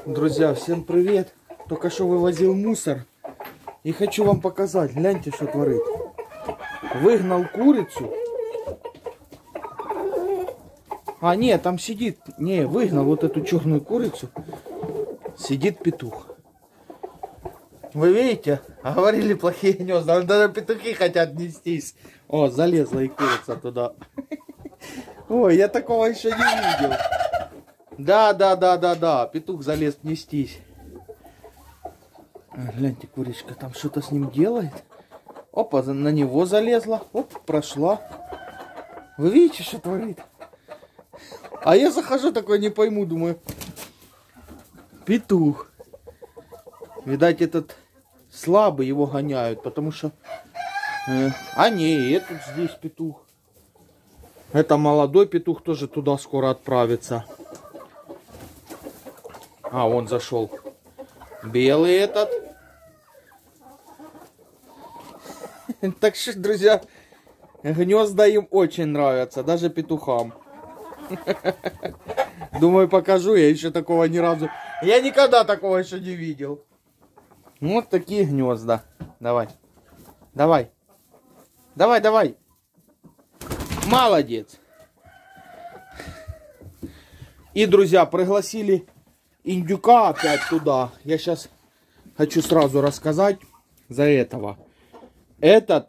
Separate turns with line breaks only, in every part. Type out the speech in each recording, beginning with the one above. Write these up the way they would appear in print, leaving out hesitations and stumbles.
Друзья, всем привет! Только что вывозил мусор и хочу вам показать. Гляньте, что творит. Выгнал курицу. А, нет, там сидит. Не, выгнал вот эту черную курицу. Сидит петух. Вы видите? А говорили, плохие гнезда. Даже петухи хотят нестись. О, залезла и курица туда. Ой, я такого еще не видел. Да. Петух залез нестись. Гляньте, курочка там что-то с ним делает. Опа, на него залезла. Оп, прошла. Вы видите, что творит? А я захожу такой, не пойму, думаю. Петух. Видать, этот слабый, его гоняют, потому что... А не, этот здесь петух. Это молодой петух, тоже туда скоро отправится. А, он зашел. Белый этот. Так что, друзья, гнезда им очень нравятся, даже петухам. Думаю, покажу, я еще такого ни разу... Я никогда такого еще не видел. Вот такие гнезда. Давай. Молодец. И, друзья, пригласили индюка опять туда. Я сейчас хочу сразу рассказать за этого. Этот...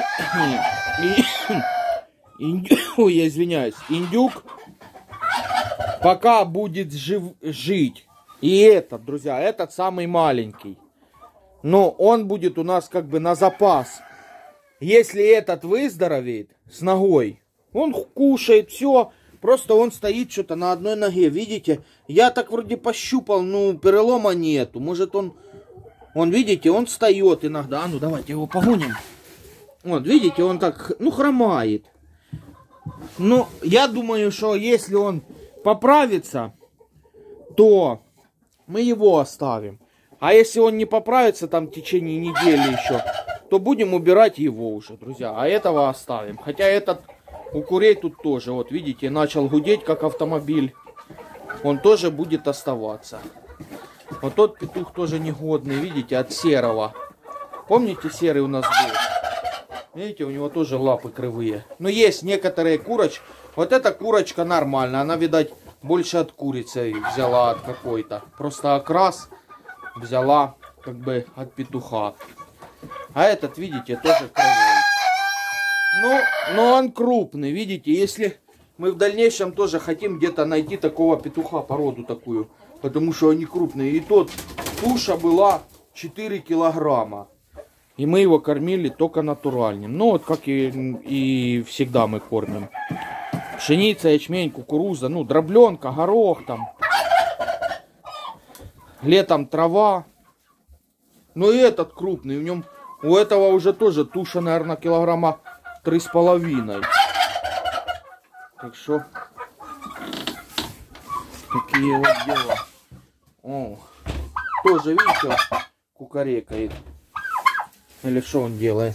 Ой, я извиняюсь. Индюк пока будет жить. И этот, друзья, этот самый маленький. Но он будет у нас как бы на запас. Если этот выздоровеет с ногой, он кушает все. Просто он стоит что-то на одной ноге. Видите? Я так вроде пощупал, ну перелома нету. Может он, видите, он встает иногда. А ну давайте его погоним. Вот, видите, он так, ну хромает. Ну, я думаю, что если он поправится, то мы его оставим. А если он не поправится там в течение недели еще, то будем убирать его уже, друзья. А этого оставим. Хотя этот у курей тут тоже, вот видите, начал гудеть как автомобиль. Он тоже будет оставаться. Вот тот петух тоже негодный, видите, от серого. Помните, серый у нас был? Видите, у него тоже лапы кривые. Но есть некоторые курочки. Вот эта курочка нормальная. Она, видать, больше от курицы взяла от какой-то. Просто окрас взяла как бы от петуха. А этот, видите, тоже кривой. Но он крупный, видите. Если мы в дальнейшем тоже хотим где-то найти такого петуха, породу такую. Потому что они крупные. И тот, туша была 4 килограмма. И мы его кормили только натуральным. Ну, вот как и всегда мы кормим. Пшеница, ячмень, кукуруза, ну, дробленка, горох там. Летом трава. Ну, и этот крупный. В нем, у этого уже тоже туша, наверное, килограмма 3,5. Так что, такие вот дела. О, тоже, видите, кукарекает. Или что он делает?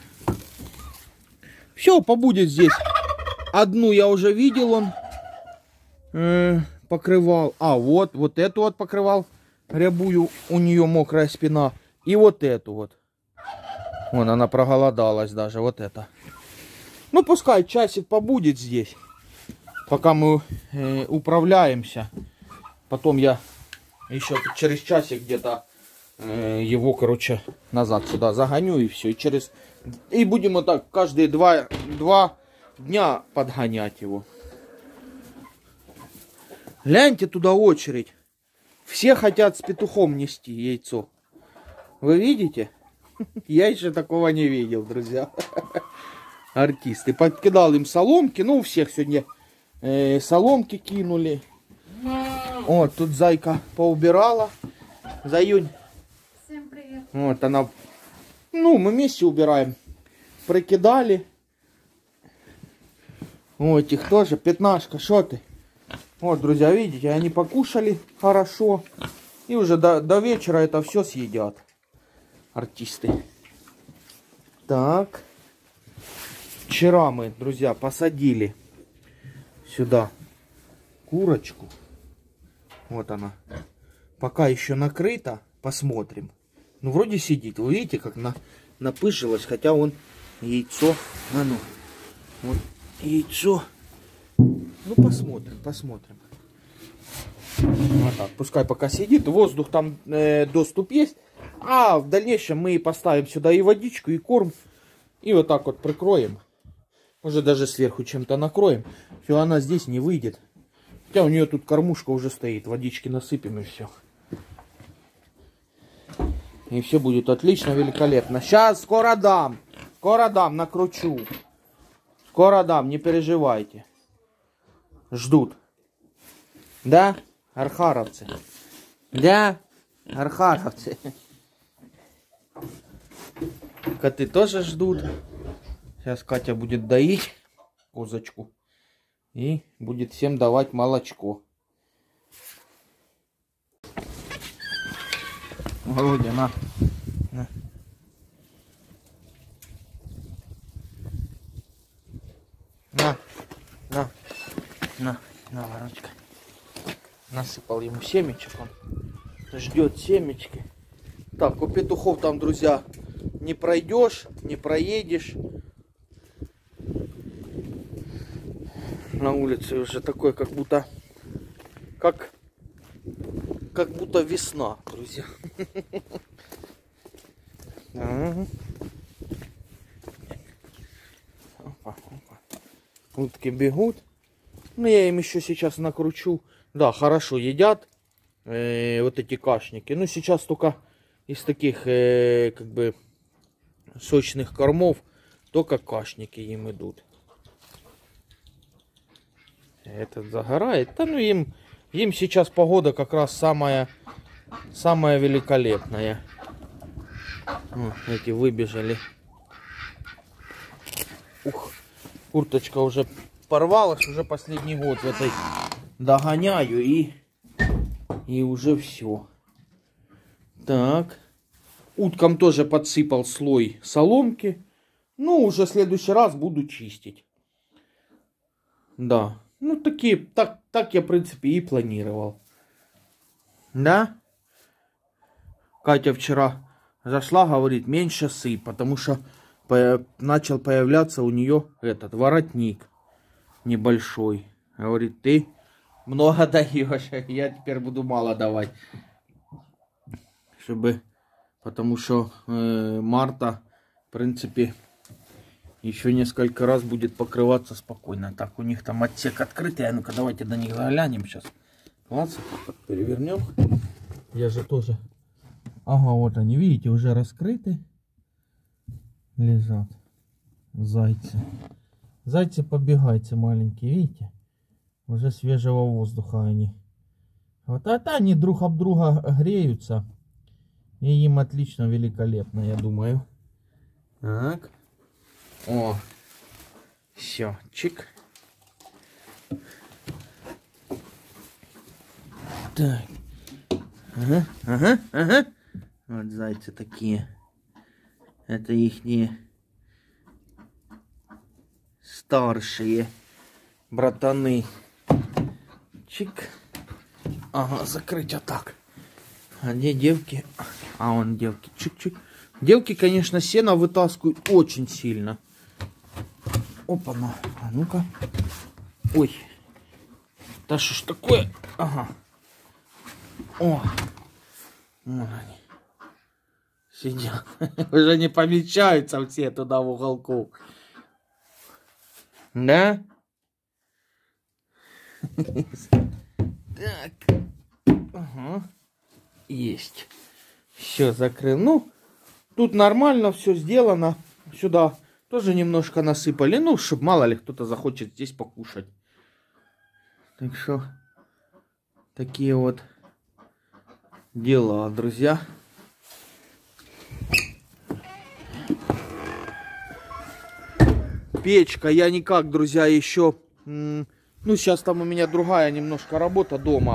Все, побудет здесь. Одну я уже видел, он покрывал. А, вот эту вот покрывал рябую. У нее мокрая спина. И вот эту вот. Вон она проголодалась даже, вот это. Ну, пускай часик побудет здесь. Пока мы управляемся. Потом я еще через часик где-то его, короче, назад сюда загоню и все. И будем вот так каждые два дня подгонять его. Гляньте, туда очередь. Все хотят с петухом нести яйцо. Вы видите? Я еще такого не видел, друзья. Артисты. Подкидал им соломки. Ну, у всех сегодня соломки кинули. Вот, тут зайка поубирала. Заюнь.
Всем привет.
Вот она. Ну, мы вместе убираем. Прикидали. Вот их тоже. Пятнашка, что ты? Вот, друзья, видите, они покушали хорошо. И уже до вечера это все съедят. Артисты. Так. Вчера мы, друзья, посадили сюда курочку. Вот она. Пока еще накрыто. Посмотрим. Ну, вроде сидит. Вы видите, как напыжилось. Хотя он яйцо. А ну. Вот яйцо. Ну, посмотрим, посмотрим. Вот так. Пускай пока сидит. Воздух там, доступ есть. А в дальнейшем мы поставим сюда и водичку, и корм. И вот так вот прикроем. Может, даже сверху чем-то накроем. Все, она здесь не выйдет. Хотя у нее тут кормушка уже стоит. Водички насыпем и все. И все будет отлично, великолепно. Сейчас скоро дам. Скоро дам, накручу. Скоро дам, не переживайте. Ждут. Да, архаровцы? Да, архаровцы. Коты тоже ждут. Сейчас Катя будет доить козочку. И будет всем давать молочко. Володя, на. На. На, ворочка. Насыпал ему семечек, он ждет семечки. Так, у петухов там, друзья, не пройдешь, не проедешь. На улице уже такой, как будто весна, друзья. Утки бегут. Ну, я им еще сейчас накручу. Да, хорошо едят вот эти кашники. Ну, сейчас только из таких, как бы, сочных кормов только кашники им идут. Этот загорает. Да, ну, им сейчас погода как раз самая великолепная. О, эти выбежали. Ух, курточка уже порвалась, уже последний год в этой догоняю и уже все. Так, уткам тоже подсыпал слой соломки. Ну, уже в следующий раз буду чистить. Да, ну так я в принципе и планировал. Да? Катя вчера зашла, говорит, меньше сыпь, потому что начал появляться у нее этот воротник небольшой. Говорит, ты много даешь, я теперь буду мало давать. Потому что Марта, в принципе, еще несколько раз будет покрываться спокойно. Так, у них там отсек открытый. А ну-ка, давайте до них заглянем сейчас. Ладно, перевернем. Я же тоже... Ага, вот они, видите, уже раскрыты. Лежат зайцы. Зайцы побегайцы маленькие, видите? Уже свежего воздуха они. Вот это они друг об друга греются. И им отлично, великолепно, я думаю. Так. О. Все, чик. Так. Ага. Вот зайцы такие. Это ихние старшие братаны. Чик. Ага, закрыть вот так. А где девки? А вон девки. Чик-чик. Девки, конечно, сено вытаскивают очень сильно. Опа-на. А ну-ка. Ой. Да что ж такое? Ага. О. Вон они. Сидят. Уже не помечаются все туда в уголку. Да? Так. Ага. Есть. Все, закрыл. Ну, тут нормально все сделано. Сюда тоже немножко насыпали. Ну, чтобы мало ли кто-то захочет здесь покушать. Так что, такие вот дела, друзья. Печка, я никак, друзья, еще... Ну, сейчас там у меня другая немножко работа дома.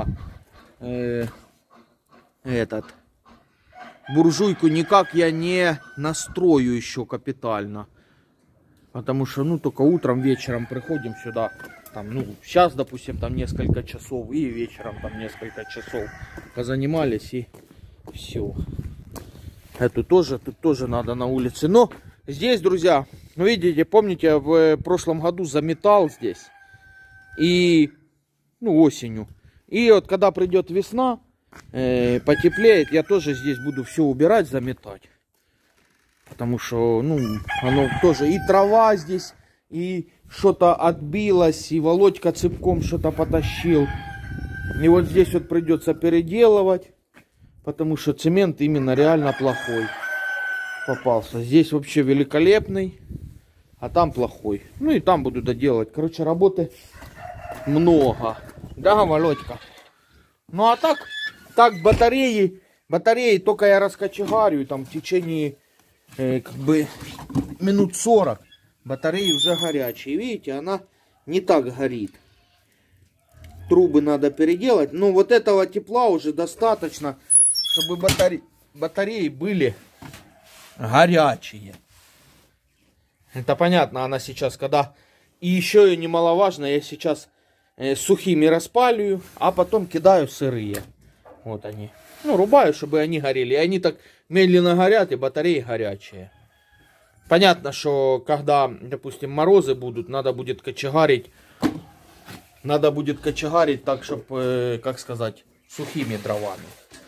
Буржуйку никак я не настрою еще капитально. Потому что, ну, только утром, вечером приходим сюда. Там, ну, сейчас, допустим, там несколько часов. И вечером там несколько часов. позанимались и все. Тут тоже надо на улице. Но здесь, друзья, видите, помните, в прошлом году заметал здесь. И, ну, осенью. И вот когда придет весна, потеплеет, я тоже здесь буду все убирать, заметать. Потому что, ну, оно тоже и трава здесь, и что-то отбилось, и Володька цепком что-то потащил. И вот здесь вот придется переделывать, потому что цемент именно реально плохой попался. Здесь вообще великолепный, а там плохой. Ну и там буду доделать. Короче, работы много. Да, Володька? Ну а так батареи только я раскочегарю, там в течение как бы минут 40 батареи уже горячие. Видите, она не так горит. Трубы надо переделать. Но вот этого тепла уже достаточно, чтобы батареи были горячие. Это понятно, она сейчас, когда... И еще и немаловажно, я сейчас сухими распаливаю, а потом кидаю сырые. Вот они. Ну, рубаю, чтобы они горели. И они так медленно горят, и батареи горячие. Понятно, что когда, допустим, морозы будут, надо будет кочегарить. Надо будет кочегарить так, чтобы, как сказать, сухими дровами.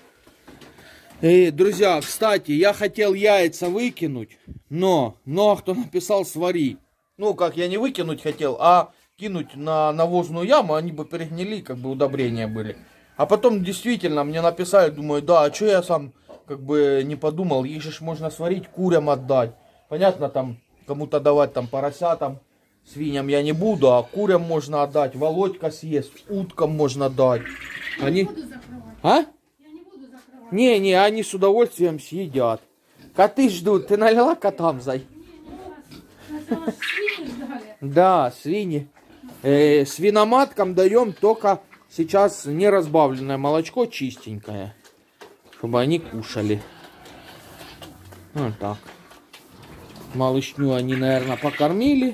И, друзья, кстати, я хотел яйца выкинуть, но кто написал свари. Ну, как я не выкинуть хотел, а кинуть на навозную яму, они бы перегнили, как бы удобрения были. А потом действительно мне написали, думаю, да, а что я сам как бы не подумал, их же можно сварить, курям отдать. Понятно, там кому-то давать там поросятам, свиньям я не буду, а курям можно отдать, Володька съест, уткам можно дать. Они... А? Не, они с удовольствием съедят. Коты ждут, ты налила котам, зай? Да, свиньи. Свиноматкам даем только сейчас неразбавленное молочко, чистенькое, чтобы они кушали. Вот так. Малышню они, наверное, покормили.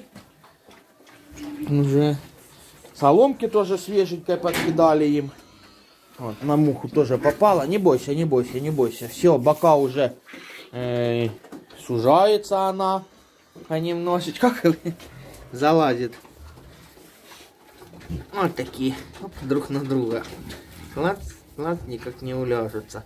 Уже соломки тоже свеженькой подкидали им. Вот, на муху тоже попала. Не бойся, не бойся, не бойся. Все, бока уже сужается она понемножечку. Как залазит. Вот такие. Оп, друг на друга. Клац, клац, никак не уляжутся.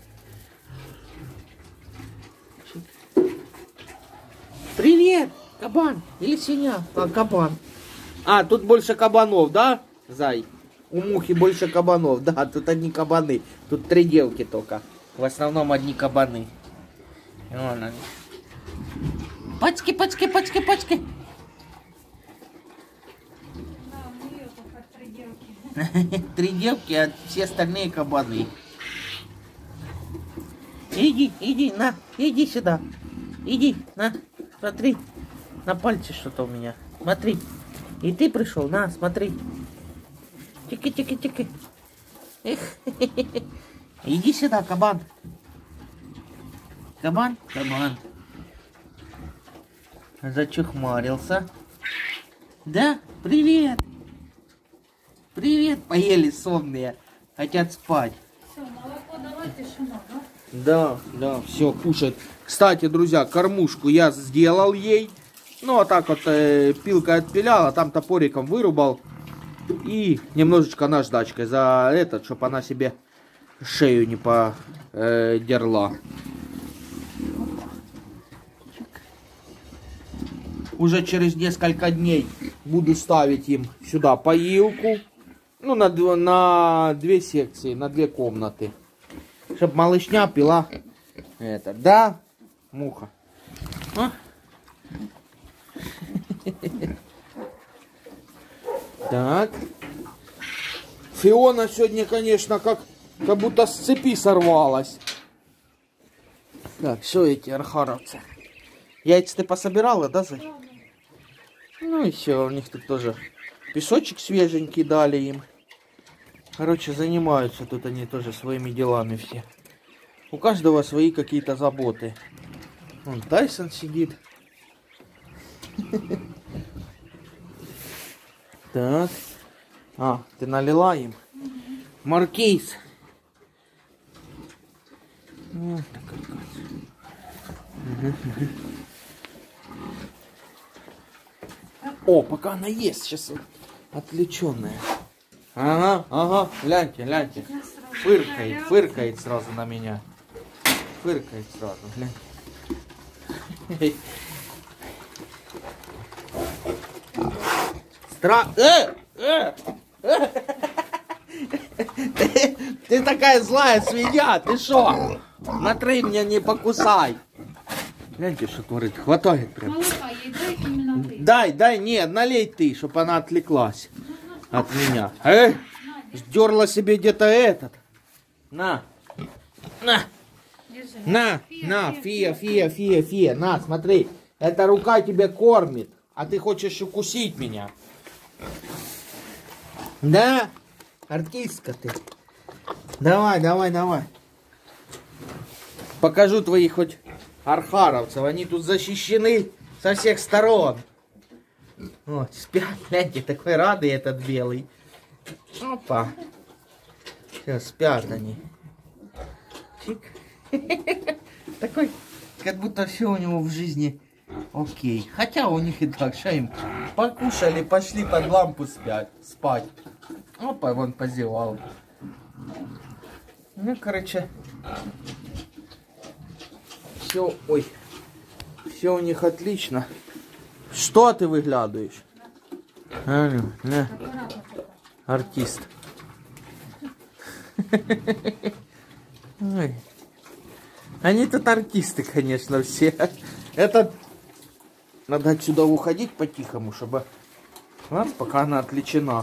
Привет, кабан или свинья? А, кабан. А, тут больше кабанов, да, зай? У мухи больше кабанов. Да, тут одни кабаны. Тут 3 девки только. В основном одни кабаны. Вон они. Пачки, пачки, пачки, пачки. Да, 3 девки, а все остальные кабаны. Иди, на, иди сюда. Иди, на, смотри. На пальце что-то у меня. Смотри. И ты пришел, на, смотри. Тики-тики-тики. Эх. Иди сюда, кабан. Кабан. Зачухмарился. Да? Привет. Привет, поели сонные. Хотят спать.
Все, молоко давай, тишина,
да? Да, все, кушает. Кстати, друзья, кормушку я сделал ей. Ну, а так вот пилкой отпилял, а там топориком вырубал. И немножечко наждачкой за этот, чтобы она себе шею не подерла. Уже через несколько дней буду ставить им сюда поилку. Ну, на 2 секции, на 2 комнаты. Чтобы малышня пила это. Да, муха? А? Так. Фиона сегодня, конечно, как будто с цепи сорвалась. Так, что эти архаровцы? Яйца ты пособирала, да, Зай? Ну и все, у них тут тоже песочек свеженький дали им. Короче, занимаются тут они тоже своими делами все. У каждого свои какие-то заботы. Вон Тайсон сидит. Так. А, ты налила им? Маркиз. Вот такая Катя. О, пока она ест, сейчас отвлеченная. Ага, ага, гляньте, гляньте. Фыркает, фыркает сразу на меня. Фыркает сразу, гляньте. Ты такая злая свинья, ты шо? Смотри, меня не покусай. Гляньте, что творит, хватает прям.
Молока ей дай именно ты.
Дай, нет, налей ты, чтобы она отвлеклась от меня. Сдерла себе где-то этот. На.
Держи.
На, Фия, на, смотри. Эта рука тебя кормит, а ты хочешь укусить меня. Да? Артистка ты. Давай. Покажу твоих хоть архаровцев. Они тут защищены со всех сторон. Вот, спят, гляньте, такой радый этот белый. Опа. Все, спят они. Чик. Такой, как будто все у него в жизни окей. Хотя у них и так, что им покушали, пошли под лампу спать. Опа, вон позевал. Ну, короче, все, ой, все у них отлично. Что ты выглядываешь? Артист. Ой. Они тут артисты, конечно, все. Это надо отсюда уходить по-тихому, чтобы нас, пока она отвлечена.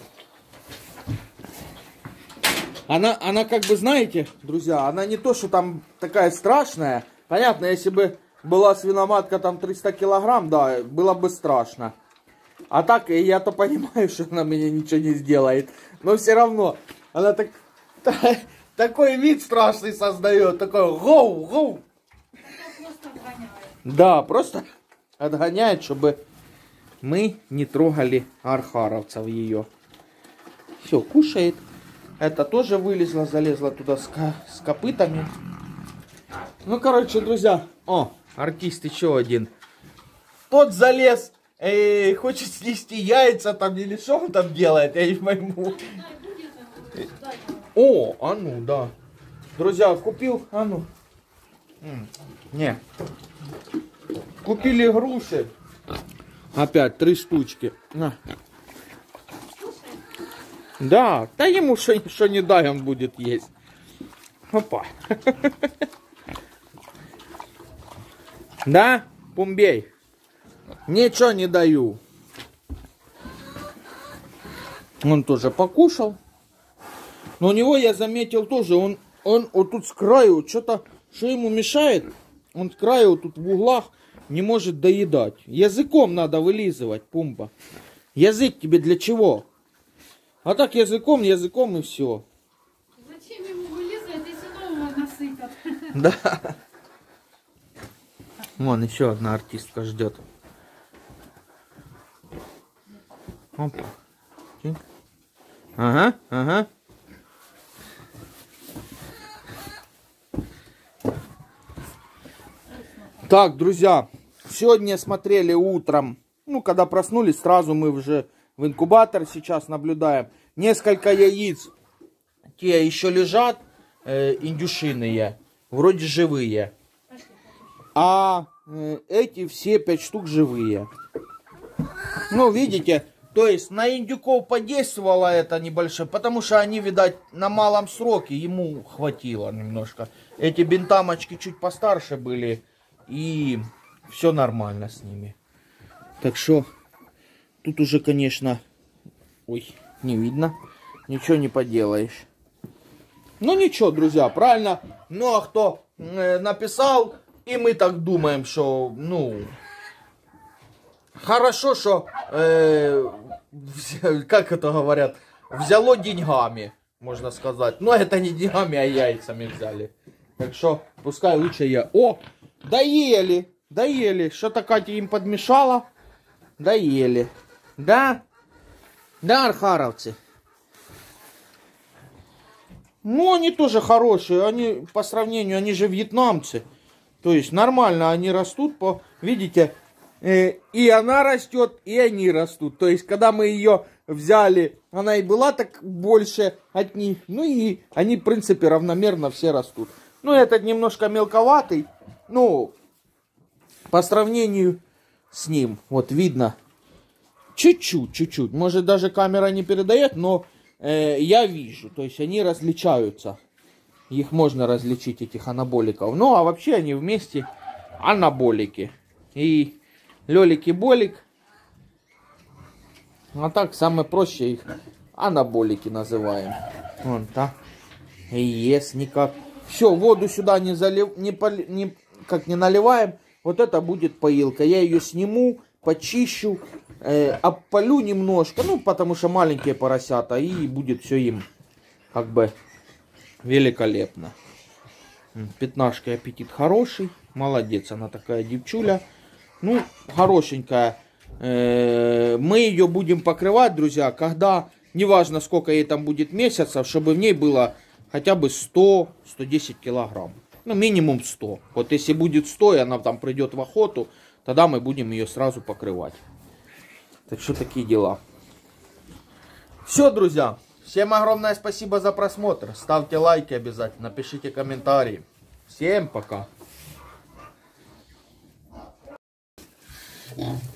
Она как бы, знаете, друзья, она не то, что там такая страшная. Понятно, если бы была свиноматка там 300 килограмм, да, было бы страшно. А так, я-то понимаю, что она мне ничего не сделает. Но все равно, она такой вид страшный создает. Такой гоу.
Просто отгоняет.
Да, просто отгоняет, чтобы мы не трогали архаровцев ее. Все, кушает. Это тоже вылезла, залезла туда с копытами. Ну, короче, друзья. О, артист еще один. Тот залез, хочет снести яйца там или что он там делает, я не пойму. О, а ну, да. Друзья, купил, а ну. Не. Купили груши. Опять 3 штучки. На. Да ему что не дай, он будет есть. Опа. Да, Пумбей? Ничего не даю. Он тоже покушал. Но у него я заметил тоже, он вот тут с краю, что ему мешает, он с краю вот тут в углах не может доедать. Языком надо вылизывать, Пумба. Язык тебе для чего? А так языком и все.
Зачем ему вылизывать, если нового насыпят?
Да. Вон еще одна артистка ждет. Опа. Чик. Ага. Так, друзья, сегодня смотрели утром, ну, когда проснулись, сразу мы уже в инкубатор сейчас наблюдаем. Несколько яиц, те еще лежат, индюшиные, вроде живые. А эти все 5 штук живые. Ну, видите, то есть на индюков подействовало это небольшое, потому что они, видать, на малом сроке, ему хватило немножко. Эти бентамочки чуть постарше были, и все нормально с ними. Так что, тут уже, конечно, ой, не видно, ничего не поделаешь. Ну, ничего, друзья, правильно, ну, а кто написал, и мы так думаем, что, ну, хорошо, что, как это говорят, взяло деньгами, можно сказать. Но это не деньгами, а яйцами взяли. Так что, пускай лучше я. О, доели. Что-то Катя им подмешала. Доели. Да, архаровцы. Ну, они тоже хорошие. Они по сравнению, они же вьетнамцы. То есть нормально они растут. Видите, и она растет, и они растут. То есть, когда мы ее взяли, она и была так больше от них. Ну и они, в принципе, равномерно все растут. Ну, этот немножко мелковатый. Ну, по сравнению с ним, вот видно, чуть-чуть. Может, даже камера не передает, но я вижу. То есть, они различаются. Их можно различить, этих анаболиков. Ну, а вообще они вместе анаболики. И лёлик-болик. А так, самое проще их анаболики называем. Вон, так. Ес, никак. Все, воду сюда не наливаем. Вот это будет поилка. Я ее сниму, почищу, обпалю немножко. Ну, потому что маленькие поросята. И будет все им как бы великолепно. Пятнашка, аппетит хороший. Молодец, она такая девчуля. Ну, хорошенькая. Мы ее будем покрывать, друзья, когда, неважно сколько ей там будет месяцев, чтобы в ней было хотя бы 100-110 килограмм. Ну, минимум 100. Вот если будет 100, и она там придет в охоту, тогда мы будем ее сразу покрывать. Так что такие дела. Все, друзья. Всем огромное спасибо за просмотр. Ставьте лайки обязательно, пишите комментарии. Всем пока.